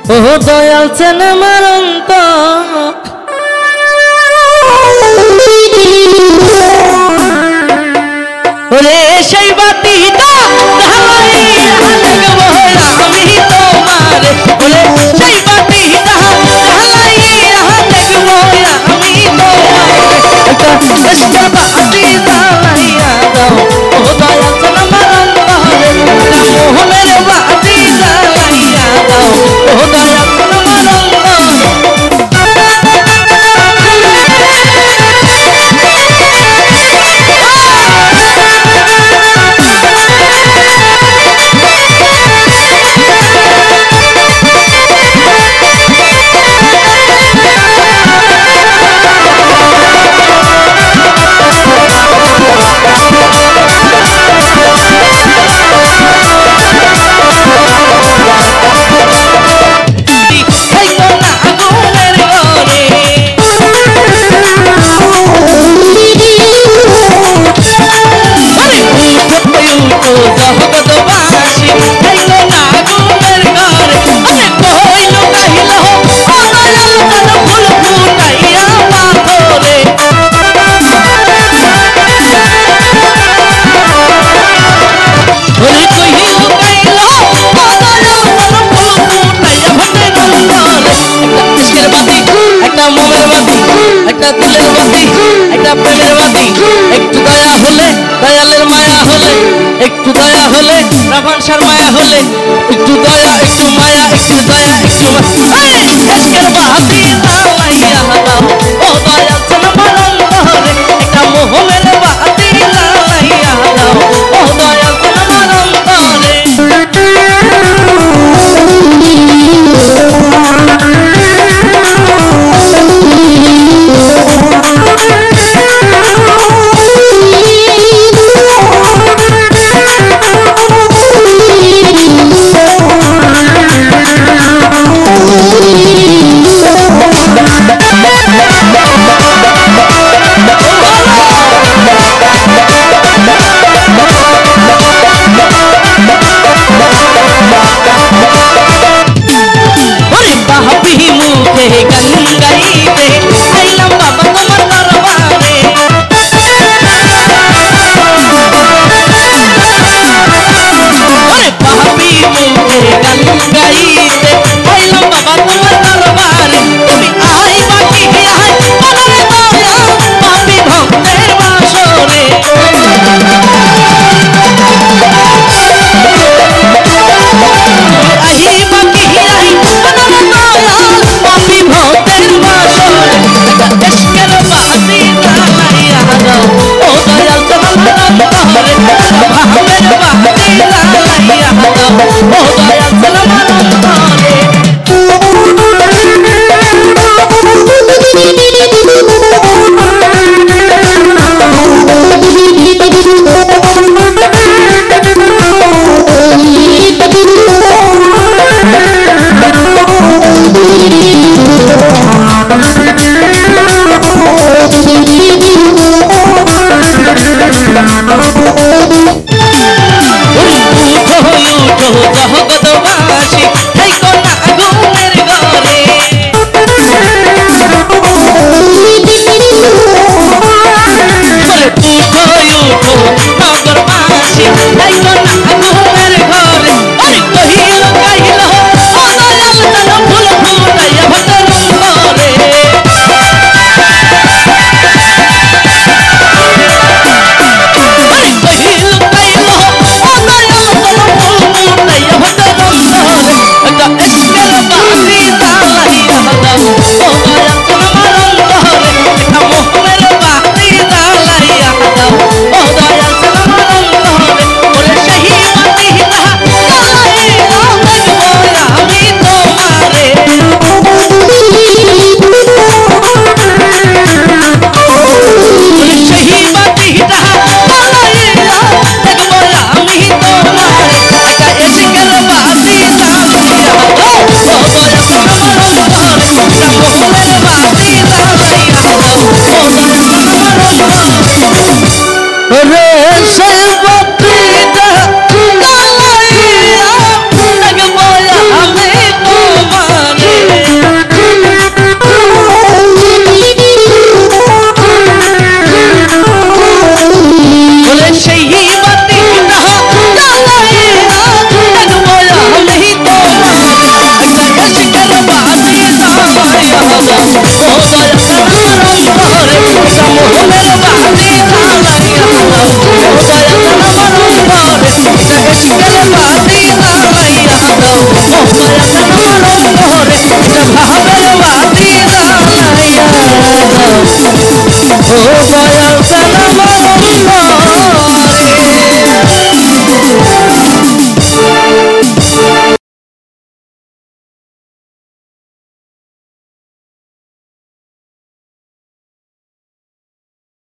ও Dayal chain আমার অন্তর ওরে সেই বাতিটা জ্বালাইয়া দেখবো আমি তোমারে ওরে সেই বাতিটা জ্বালাইয়া দেখবো আমি তোমারে একটা বাতি জ্বালাইয়া দাও ও দয়াল চেন আমার অন্তরে মোহনের বাতি জ্বালাইয়া দাও ও দয়াল চেন আমার একটু দয়া হলে রাভানসার মায়া হলে একটু দয়া একটু মায়া একটু দয়া একটু আজকের বাতি জ্বালাইয়া দাও ও দয়া চেন আমার অন্তরে একটা মোহনের বাতি জ্বালাইয়া দাও ও দয়া চেন আমার অন্তরে এসকে